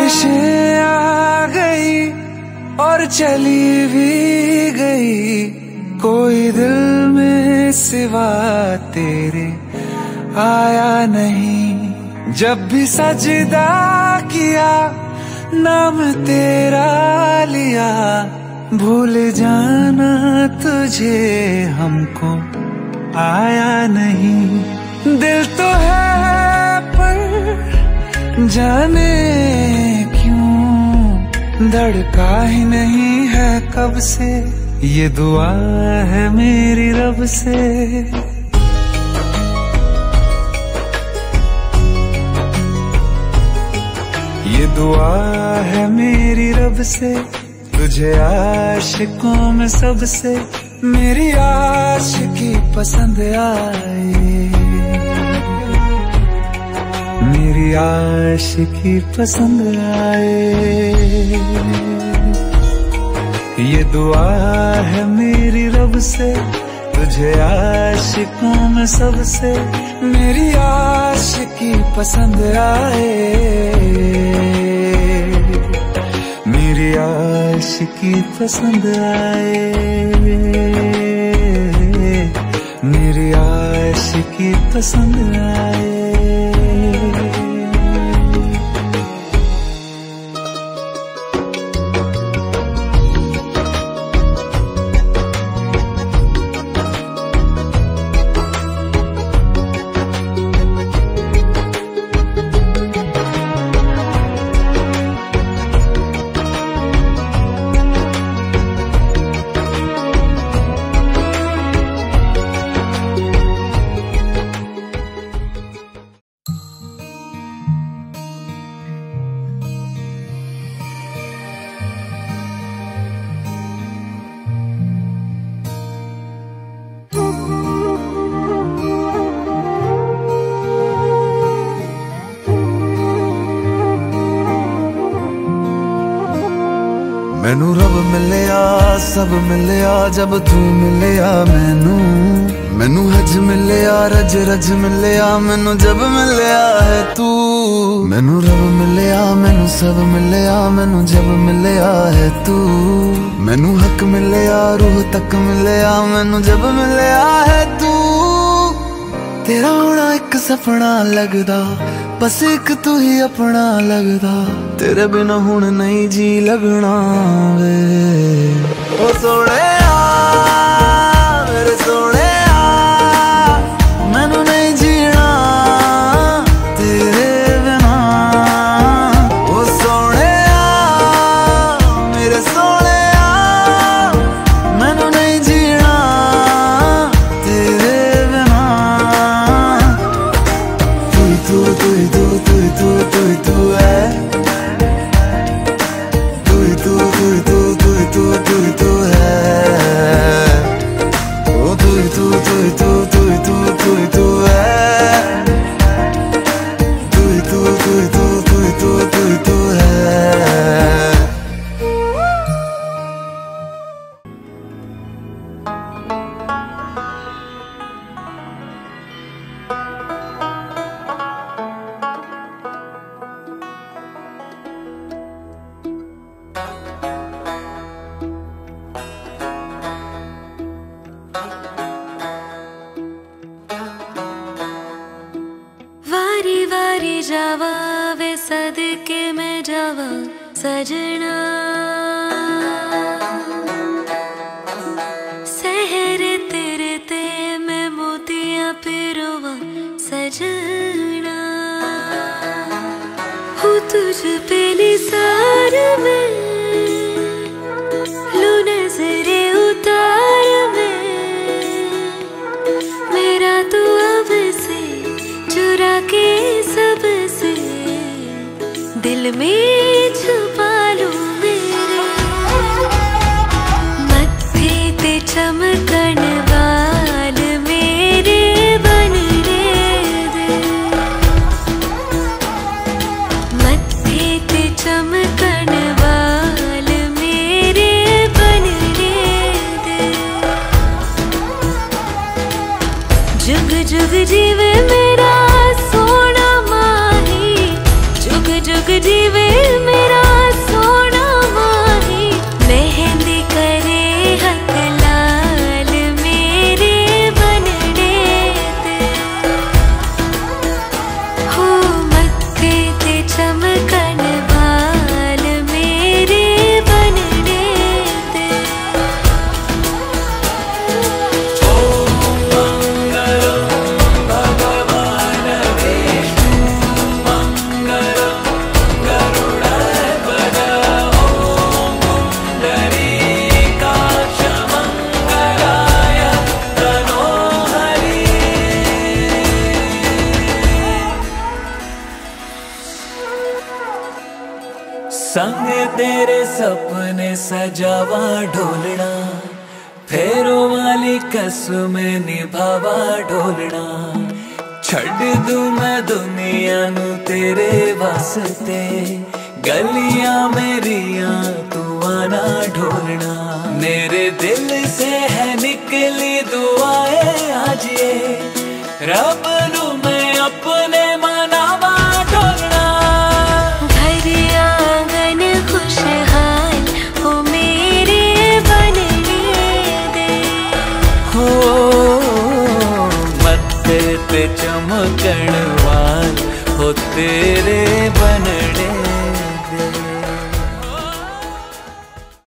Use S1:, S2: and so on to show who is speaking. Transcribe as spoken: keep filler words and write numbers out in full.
S1: बारिशें आ गई और चली भी गई, कोई दिल में सिवा तेरे आया नहीं। जब भी सजदा किया नाम तेरा लिया, भूल जाना तुझे हमको आया नहीं। दिल तो है पर जाने क्यों धड़का ही नहीं है कब से, ये दुआ है मेरी रब से। ये दुआ है मेरी रब से, तुझे आशिकों में सबसे मेरी आशिकी पसंद आए, मेरी आशिकी पसंद आए। ये दुआ है मेरी रब से, तुझे आशिकों में सबसे मेरी आशिकी पसंद आए, मेरी आशिकी पसंद आए, मेरी आशिकी पसंद आए।
S2: मैनू रब मिलिया सब मिलिया जब तू मिलिया मैनू, मैनू हज मिलिया रज रज मिलिया मैनू जब मिलिया है तू। मैनू रब मिलिया मैनू सब मिलिया मैनू जब मिलिया है तू। मैनू हक मिलिया रूह तक मिलिया मैनू जब मिलिया है तू। तेरा होना एक सपना लगदा, बस एक तू ही अपना लगदा, तेरे बिना हुण नहीं जी लगना वे। ओ सोहणिया मेरे सोहणिया, मैनू नहीं जीना तेरे बिना। ओ सोहणिया मेरे सोहणिया, मैनू नहीं जीना तेरे बिना। तू तू तू तू तू तू तू है, तू तू तू तू तू तू तू तू है। ओ तू तू तू तू तू तू तू तू है, तू तू तू तू तू तू तू तू है।
S3: वारी वारी जावा वे सदके में जावा सजना, सहरे तेरे ते मैं मोतियां पिरोवा सजना। हूँ तुझ पे निसार में, लू नजरे उतार में, मेरा तो अब से चुरा के सबसे दिल में छुपा लूं मेरे। मत्थे ते चमकन वाल मेरे बन रे दे, मत्थे ते चमकन वाल मेरे बन रे दे। जुग जुग जीवे मेरा सोना माही, जुग जुग जुग जीवे मेरा सोना माही, मेहंदी करे हथ लाल मेरे बनने दे। हो मत्थे ते चमकन बाल मेरे बनने दे।
S4: संग तेरे सपने सजावा ढोलना, फेरों वाली कसम निभावा ढोलना। छड़ दूं मैं दुनिया नू तेरे वास्ते, गलियां मेरिया तू आना ढोलना। मेरे दिल से है निकली दुआएं आज ये रब